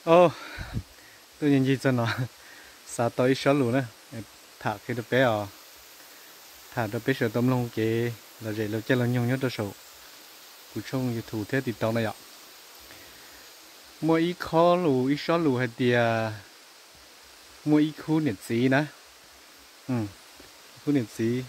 ô tôi nhìn gì cho nó sao tới sáu luôn á thả cái đứa bé à thả đứa bé sợ tôm lông kì là vậy là chơi là nhung nhớ đứa sầu cụ trông như thủ thế thì tao này ạ mua ít khó lù ít sáu lù hay tiề mua ít khu nhiệt gì nè khu nhiệt gì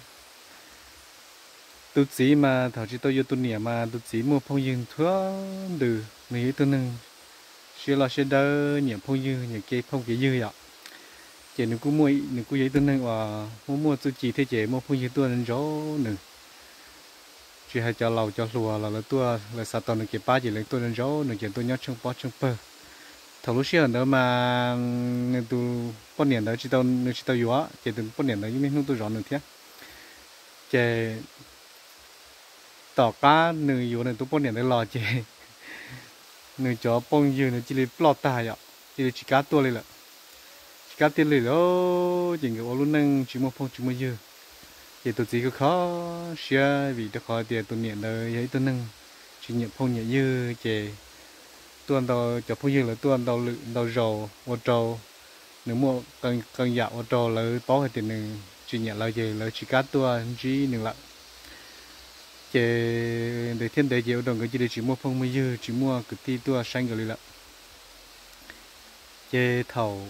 tôi chỉ mà thảo chỉ tôi yêu tôi nhẹ mà tôi chỉ mua phong dương thua từ người tôi nâng xưa là xưa đỡ nhẹ phong dương nhẹ cái phong cái dư ạ chị nếu cũng mua nếu cũng vậy tôi nâng và mua tôi chỉ thế chị mua phong dương tôi nên gió nữa chỉ hay cho lầu cho lùa là tôi là sao tao được cái ba chỉ lấy tôi nên gió nữa chị tôi nhớ trong bó trong bờ thầu lúc xưa đó mà nên tôi bao年đó chỉ tao nếu chỉ tao yếu chị tôi bao年đó nhưng mà tôi rõ nữa thế chị tỏ cá nữ yếu này tôi bao年đó lo chị nữ cho bông dưa nữ chỉ lấy lọt tai ạ chỉ lấy chỉ cá tua lên là chỉ cá tiền lên đó chỉ người luôn nâng chỉ một phong chỉ một dưa thì tôi chỉ có khó xia vì tôi khó tiền tôi nhận đời ấy tôi nâng chỉ nhận phong nhận dưa chị tuần đầu cho phong dưa là tuần đầu lự đầu rầu một trầu nếu mua cần cần dạo một trầu là bó hay tiền nữ chỉ nhận là gì là chỉ cá tua chỉ nữ lợn chị để thiên để chịu đồng cái chỉ để chỉ mua phong mới dư chỉ mua cái ti tua xanh rồi lợ chị thầu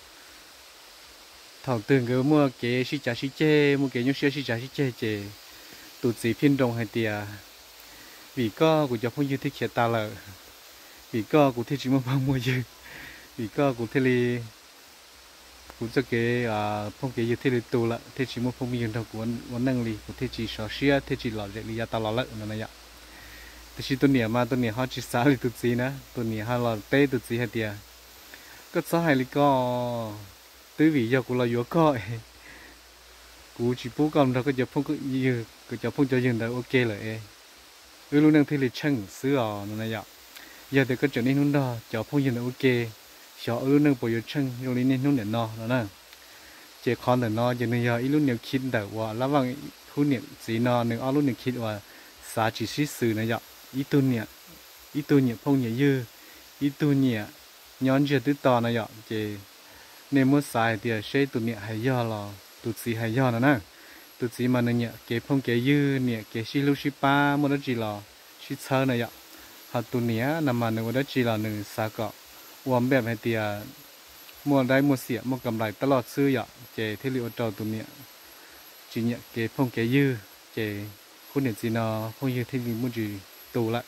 thầu từng cái mua cái xí chê mua cái nhung xí chê chị tụt gì phiên đồng hay tiề vì có của cho phong dư thích ta lợ vì có của thích chỉ mua phong mua dư vì có của thích li cũng cho cái phong cái dư thích li tụ lợ thích chỉ mua phong dư đâu của anh năng li của thích chỉ sò xía thích chỉ lọ dễ li ta lọ lợ nó này ạแต่ชีตัวเนี้ยมาตัวเนี้ยเขาจีสาลิตุจีนะตัวเนี้ยเขาเราเต้ตุจีให้เดียก็สหายลิก็ตื้อวิยากูเราอยู่ก็กูจีปูกำเราก็จะพุ่งก็ยืนก็จะพุ่งจะยืนได้โอเคเลยรู้นั่งที่ลิช่างซื้ออ๋อนั่นแหละยาแต่ก็จะนี่นู่นดอจะพุ่งยืนได้โอเคชอรู้นั่งปอยช่างตรงนี้นี่นู่นเนี่ยนอนั่นน่ะเจ้าคอนแต่นอจะเนี่ยยาอีรุ่นเนี่ยคิดแต่ว่าระหว่างคู่เนี่ยสีนอหนึ่งอ้อรุ่นเนี่ยคิดว่าสาจิชิสื่อนะยะít tu nhẹ phong nhẹ dư ít tu nhẹ nhón chưa tứ to này ạ chị nên muốn xài thì sẽ tu nhẹ hay do là tu sĩ hay do nữa nè tu sĩ mà nó nhẹ cái phong cái dư nhẹ cái xí lu xí pa mà đó chỉ là xí sơ này ạ hạt tu nhẹ nằm mà nó đó chỉ là nửa xa cọ uống bẹp hay thì muaได้muaเสียmuaกำไรตลอดซื้อạ chị thế liệu trâu tu nhẹ chỉ nhẹ cái phong cái dư chịคุณเนี่ยจีนอพวกยี่ที่มีมุ่งจีตูละ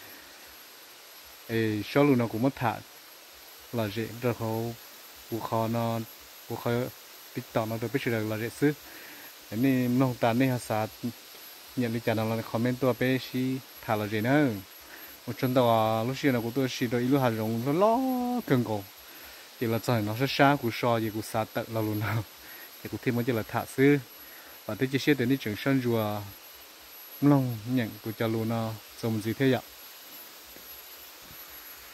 ชอบลูนอกูมัดถาหล่อเจเดี๋ยวเขากูขอนอกูขอติดต่อนอโดยไปช่วยหล่อเจซื้ออันนี้น้องตาเนี่ยภาษาเนี่ยลิจานอเราคอมเมนต์ตัวไปชี้ถาหล่อเจเนอะ我真的啊，老师呢，我都是的一路还容易老更高，就了在那是山谷上，也谷沙得了路呢，也谷天么就了塔斯，và tới chia sẻ đến những trường sân rùa long nhận của cha luôn nó dùng gì thế ạ